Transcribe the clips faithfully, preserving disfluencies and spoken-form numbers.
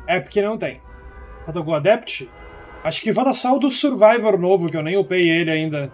É porque não tem. Falta algum Adept? Acho que falta só o do Survivor novo, que eu nem upei ele ainda.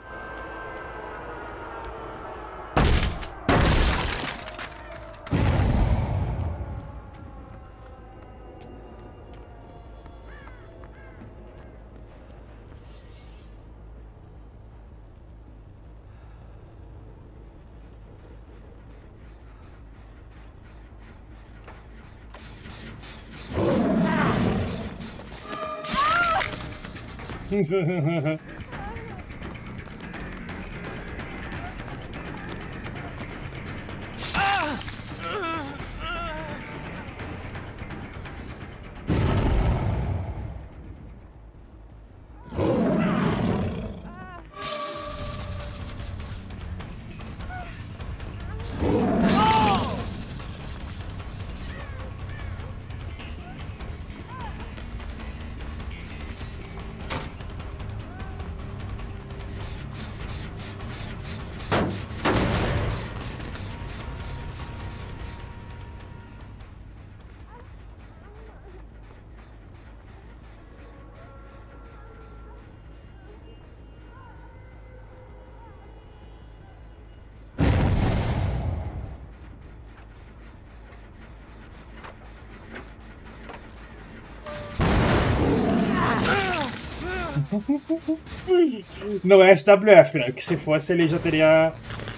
Não é S W F, né? Que se fosse ele já teria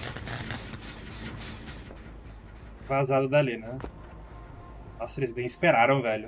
vazado dali, né? Nossa, eles nem esperaram, velho.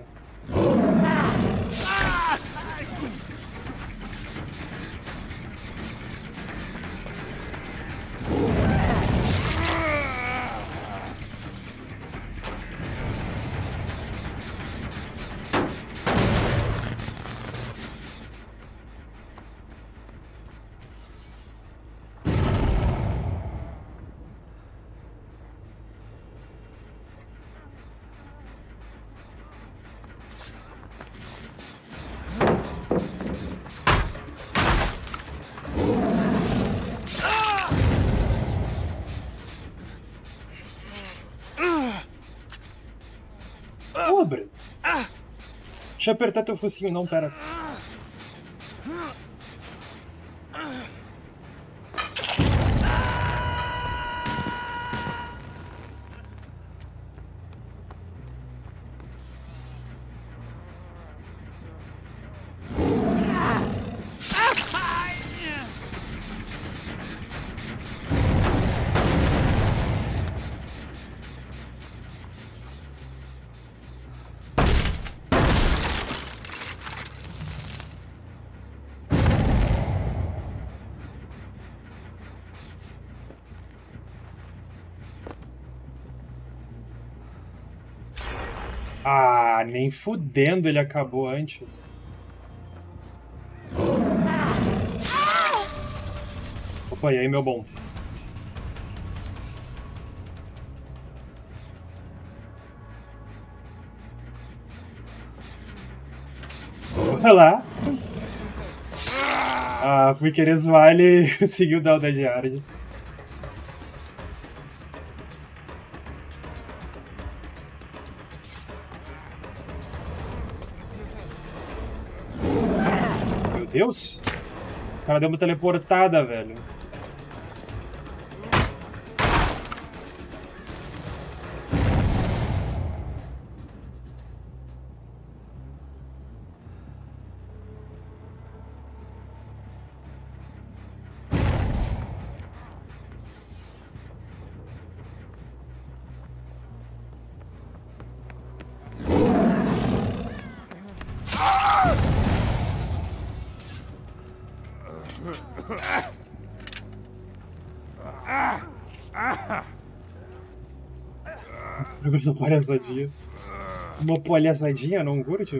Pobre. Deixa eu apertar teu focinho, não, pera. Ah, nem fudendo ele acabou antes. Opa, e aí, meu bom? Vai lá. Ah, fui querer zoar, ele conseguiu dar o Dead Hard. Deus? O cara deu uma teleportada, velho. Essa palhaçadinha. Uma palhaçadinha, não curte?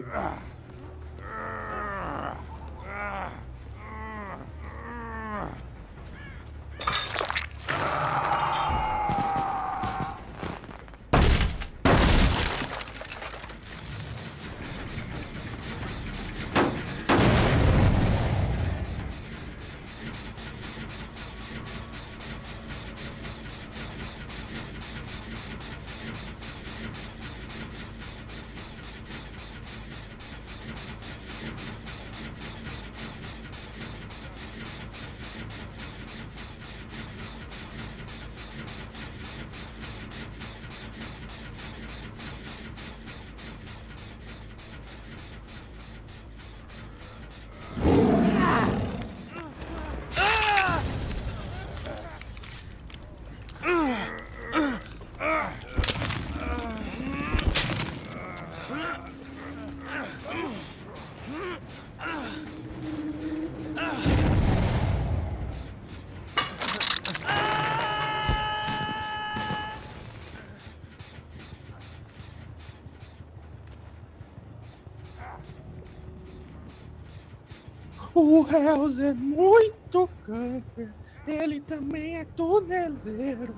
O Hells é muito camper. Ele também é tuneleiro.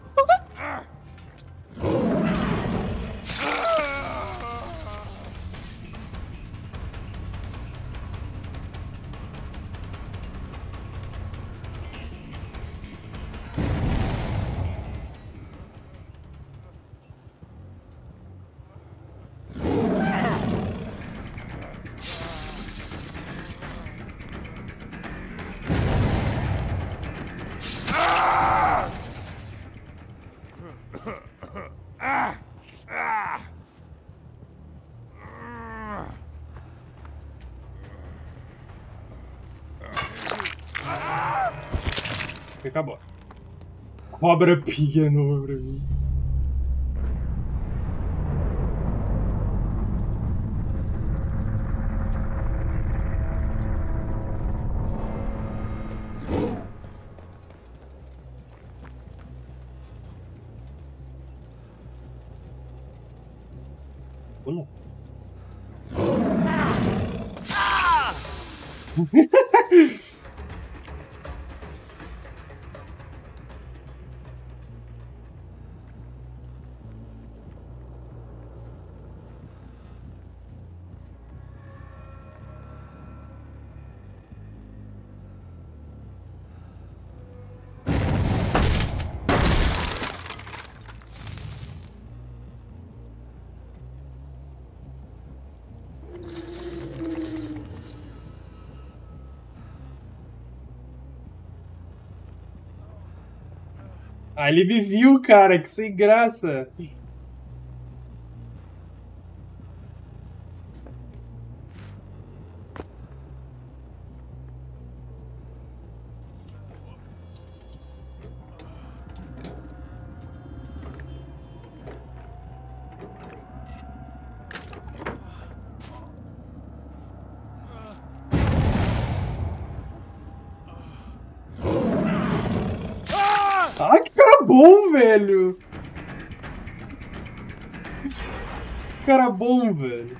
Acabou. Cobra Pig é novo pra mim. Pula. Ah, ele me viu, cara, que sem graça. Ah, que cara bom, velho! Cara bom, velho.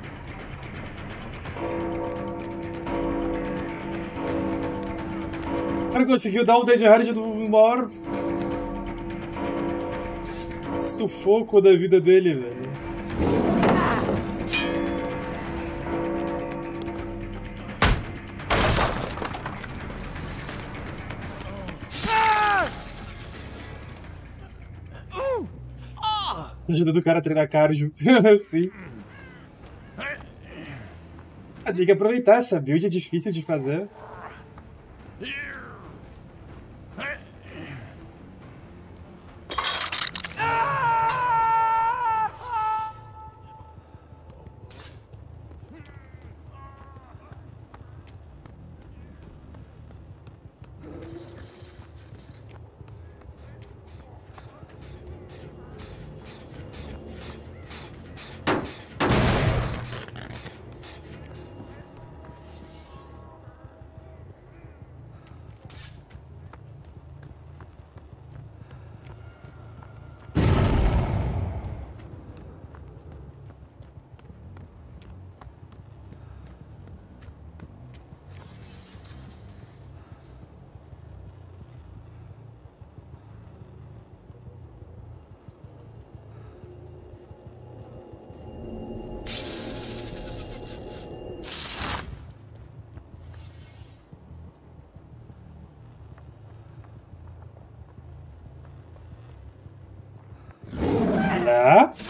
O cara conseguiu dar um Dead Hard do maior sufoco da vida dele, velho. Ajudando o cara a treinar cardio. Sim. Ah, tem que aproveitar, essa build é difícil de fazer. Ah.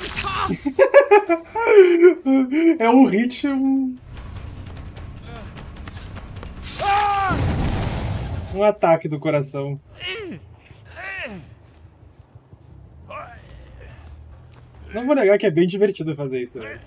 É um ritmo. Um ataque do coração. Não vou negar que é bem divertido fazer isso, velho.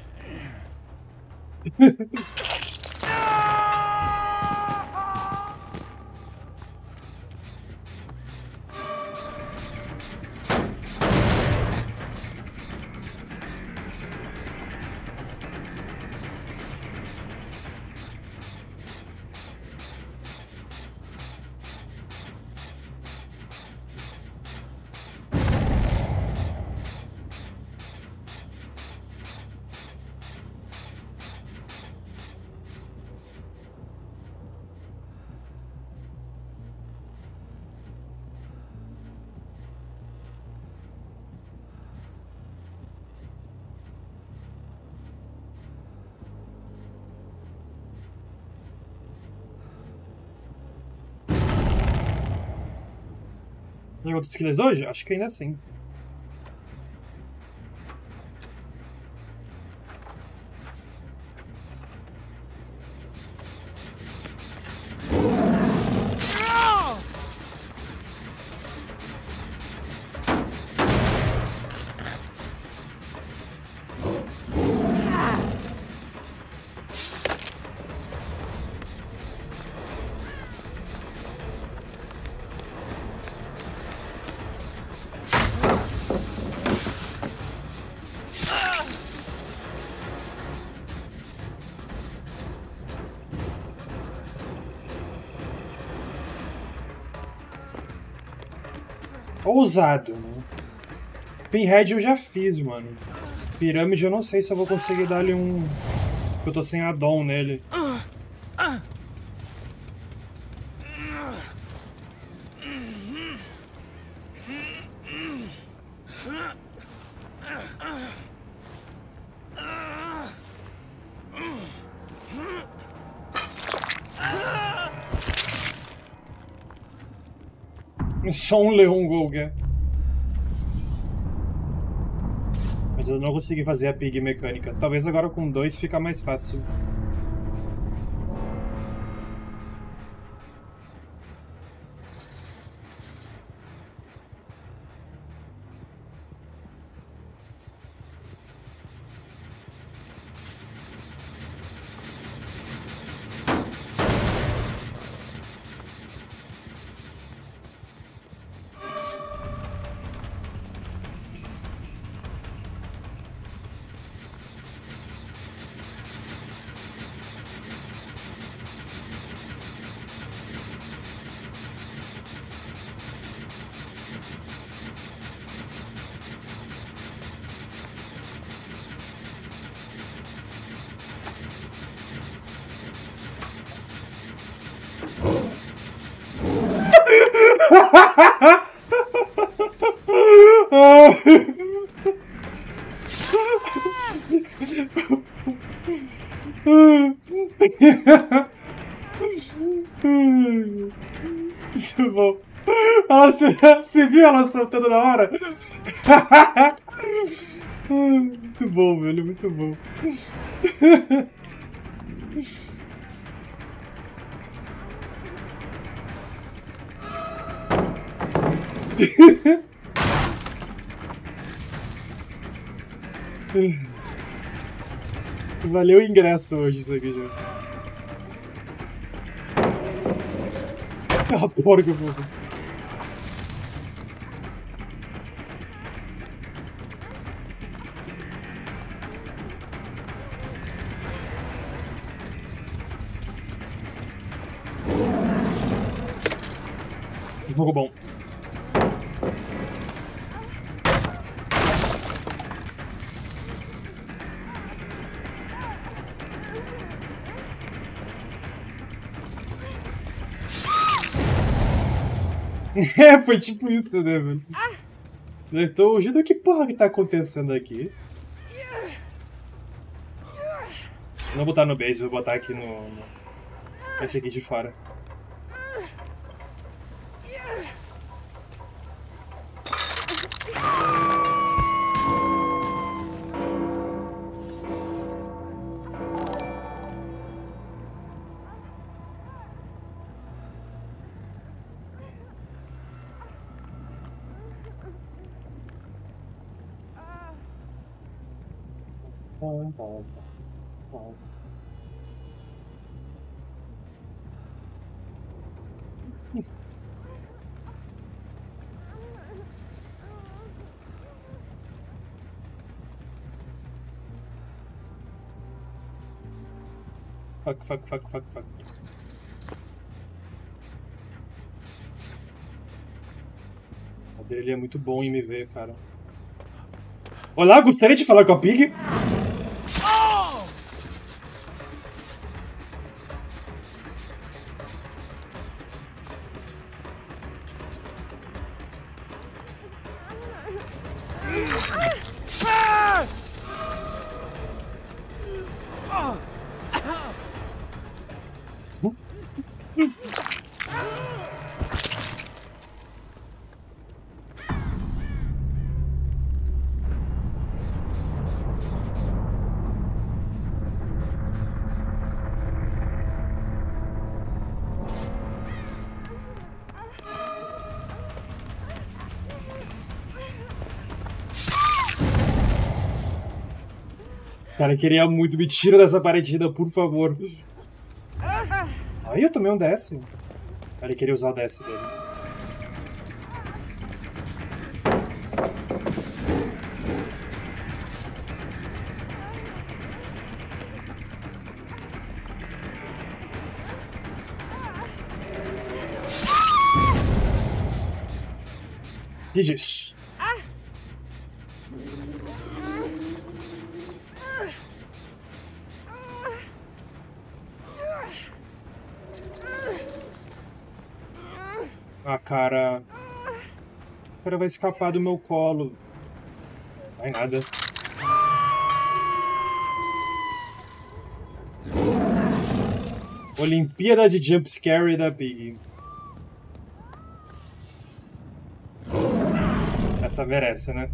Tem outros killers hoje? Acho que ainda sim. Ousado, né? Pinhead eu já fiz, mano. Pirâmide eu não sei se eu vou conseguir dar-lhe um... Eu tô sem addon nele. Só um Leon Golga. Mas eu não consegui fazer a pig mecânica. Talvez agora com dois fica mais fácil. Muito bom. Ela, você viu ela soltando na hora? Muito bom, velho, muito bom. Valeu o ingresso hoje, isso aqui já. Ah, porca, porra. Jogo bom. É, foi tipo isso, né, velho? Eu tô ouvindo que porra que tá acontecendo aqui. Não vou botar no base, vou botar aqui no... no... esse aqui de fora. Fuck, fuck, fuck, fuck, fuck. O dele é muito bom em me ver, cara. Olá, gostaria de falar com a Pig? Cara, queria muito. Me tira dessa partida, por favor. Aí eu tomei um D S. Ele queria usar o D S dele. G G's. Ah, cara. O cara vai escapar do meu colo. Vai nada. Olimpíada de Jumpscare da Pig. Essa merece, né?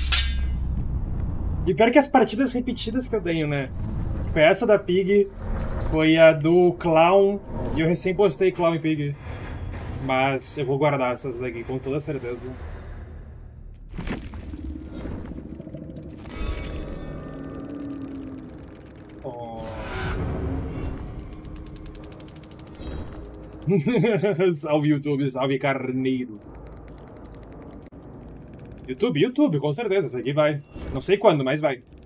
E pior que as partidas repetidas que eu tenho, né? Foi essa da Pig, foi a do Clown, e eu recém postei Clown e Pig. Mas eu vou guardar essas daqui com toda certeza. Oh. Salve YouTube, salve carneiro. YouTube, YouTube, com certeza, isso aqui vai. Não sei quando, mas vai.